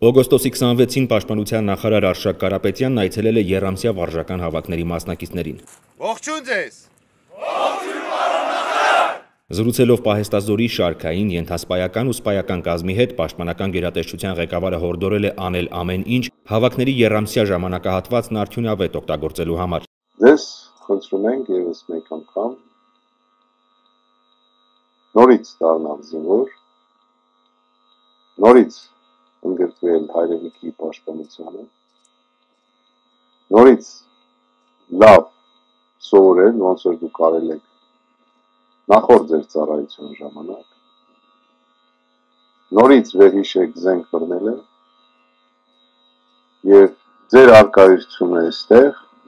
Օգոստոսի 26-ին Պաշտպանության նախարար Արշակ Կարապետյանն այցելել է եռամսյա վարժական հավաքների մասնակիցներին։ Ողջույն ձեզ։ Ողջույն պարոն նախարար։ Զրուցելով պահեստազորի շարքային, ենթասպայական ու սպայական կազմի հետ Պաշտպանական գերատեսչության ղեկավարը հորդորել է անել ամեն ինչ հավաքների եռամսյա ժամանակահատվածն արդյունավետ օգտագործելու համար։ Ձեզ խնդրում ենք ևս մեկ անգամ նորից դառնալ զինվոր, նորից ընդգրկվել հայրենիքի պաշտպանությանը, նորից լավ սովորել, ոնց որ դուք արել եք նախորդ ձեր ծառայության ժամանակ, նորից վերհիշեք զենք բռնելը եւ ձեր արկայությունը այստեղ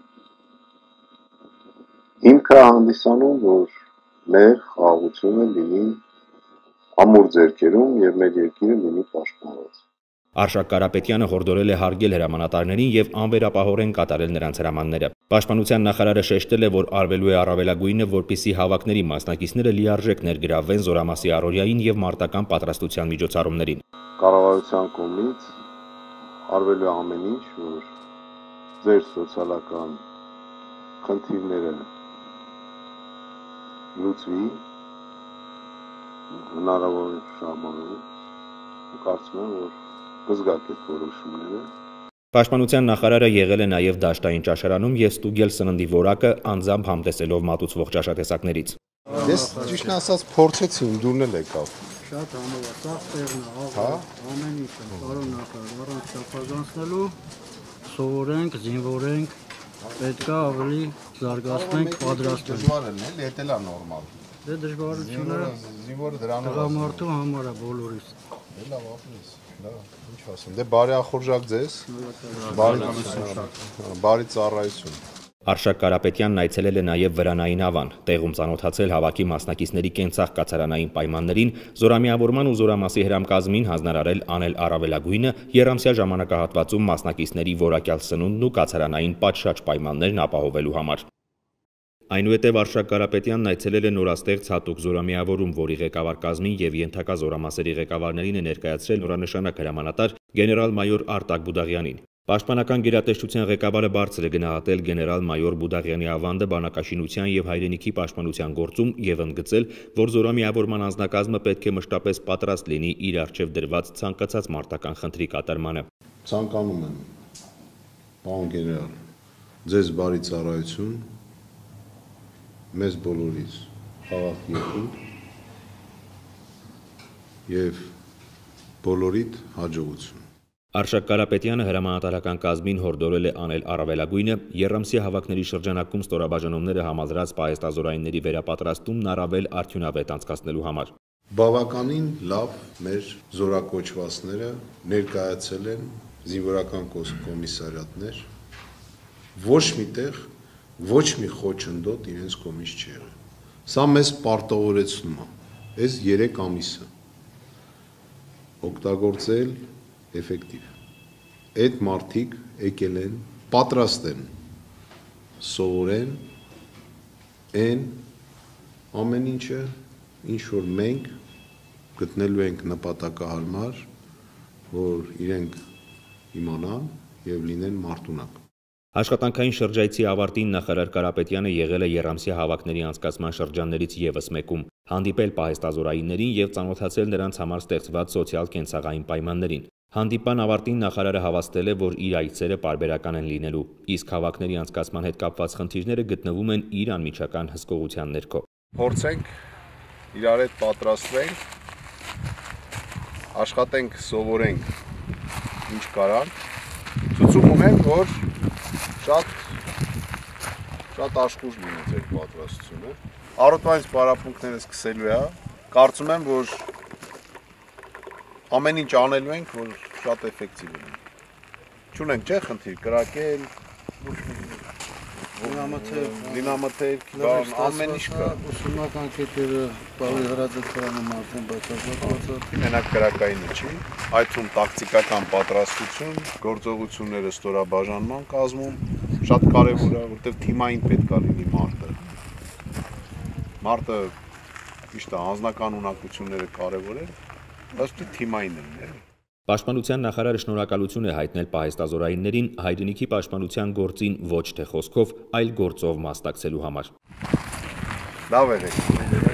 հիմքը հանդիսանում, որ մեր խաղաղությունը լինի ամուր ձեռքերում եւ մեր երկիրը լինի պաշտպանված։ Արշակ Կարապետյանը հորդորել է հարգել հրամանատարներին եւ անվերապահորեն կատարել նրանց հրամանները։ Պաշտպանության նախարարը շեշտել է, որ արվելու է առավելագույնը, որպեսզի հավաքների մասնակիցները լիարժեք ներգրավվեն զորամասի առօրյային եւ մարտական պատրաստության միջոցառումներին։ Կառավարության կողմից արվելու է ամեն ինչ, որ ձեր սոցիալական խնդիրները լուծվի հնարավոր ժամանակում, կարծում եմ, որ կզգաք այդ որոշումները։ Պաշտպանության նախարարը եղել է նաև դաշտային ճաշարանում եւ ստուգել սննդի որակը անձամբ համտեսելով մատուցվող ճաշատեսակներից։ Ես ճիշտ ասած փորձեցի, դուրն էլ եկավ։ Շատ համով, սաղ տեղն է, ամեն ինչը, պարոն նախարար, առանց չափազանցնելու, սովորենք, զինվորենք, պետք է ավելի զարգացնենք, պատրաստենք։ Դժվար է, էդ էլ է նորմալ։ Դե դժվարությունը զինվորը դրանով տղամարդու համար է բոլորիս։ Լավ ապրես, լավ, ինչ ասեմ։ Դե բարի ախորժակ ձեզ։ Բարի ծառայություն։ Արշակ Կարապետյանն այցելել է նաև Վրանային ավան, տեղում ծանոթացել հավաքի մասնակիցների կենցաղ կացարանային պայմաններին, զորամիավորման ու զորամասի հրամկազմին հանձնարարել անել առավելագույնը եռամսյա ժամանակահատվածում մասնակիցների որակյալ սնունդն ու կացարանային պատշաճ պայմաններն ապահովելու համար։ Այնուհետև Արշակ Կարապետյանն այցելել է նորաստեղծ հատուկ զորամիավորում, որի ղեկավար կազմին եւ ենթակա զորամասերի ղեկավարներին է ներկայացրել նորանշանակ հրամանատար գեներալ-մայոր Արտակ Բուդաղյանին։ Պաշտպանական գերատեսչության ղեկավարը բարձր է գնահատել գեներալ-մայոր Բուդաղյանի ավանդը բանակաշինության եւ հայրենիքի պաշտպանության գործում եւ ընդգծել, որ զորամիավորման անձնակազմը պետք է մշտապես պատրաստ լինի իր առջեւ դրված ցանկացած մարտական խնդրի կատարմանը։ Ցանկանում եմ, պարոն գեներալ, ձեզ բարի ծառայություն, մեզ բոլորից խաղաղ երկիր եւ բոլորիդ հաջողություն։ Արշակ Կարապետյանը հրամանատարական կազմին հորդորել է անել առավելագույնը եռամսյա հավաքների շրջանակում ստորաբաժանումները համազրած պահեստազորայինների վերապատրաստումն առավել արդյունավետ անցկացնելու համար։ Բավականին լավ մեր զորակոչվածները ներկայացել են զինվորական կոմիսարիատներ, ոչ միտեղ ոչ մի խոչընդոտ իրենց կողմից չի եղել։ Սա մեզ պարտավորեցնում է, այս 3 ամիսը օգտագործել էֆեկտիվ։ Այդ մարդիկ եկել են, պատրաստ են, սովորեն այն ամեն ինչը, ինչ որ մենք գտնելու ենք նպատակահարմար, որ իրենք իմանան եւ լինեն մարտունակ։ Աշխատանքային շրջայցի ավարտին նախարար Կարապետյանը եղել է եռամսյա հավաքների անցկացման շրջաններից եւս մեկում, հանդիպել պահեստազորայիններին եւ ծանոթացել նրանց համար ստեղծված սոցիալ-կենցաղային պայմաններին։ Հանդիպան ավարտին նախարարը հավաստել է, որ իր այցերը պարբերական են լինելու, իսկ հավաքների անցկացման հետ կապված խնդիրները գտնվում են իր անմիջական հսկողության ներքո։ Փորձենք իրար հետ պատրաստվենք, աշխատենք, սովորենք ինչ կարանք, ցույց ունենք, որ շատ աշխուժ լինի ձեր պատրաստությունը։ Առօրյայից պարապմունքները սկսելու է, կարծում եմ, որ ամեն ինչ անելու ենք, որ շատ էֆեկտիվ լինի։ Չունենք, չէ՞, խնդիր կրակել, դինամոթերք, ամեն ինչ կա։ Ուսումնական կետերը բարի հրաձգարանում արդեն բացարձակված է։ Մենակ կրակայինը չի, այդ թվում տակտիկական պատրաստություն, գործողությունները ստորաբաժանման կազմում շատ կարևոր է, որտեղ թիմային պետք է լինի մարտը։ Մարտը ճիշտ է, անձնական ունակությունները կարևոր են, բայց թիմային են։ Պաշտպանության նախարարը շնորհակալություն է հայտնել պահեստազորայիններին հայրենիքի պաշտպանության գործին ոչ թե խոսքով, այլ գործով մասնակցելու համար։ Լավ եղեք։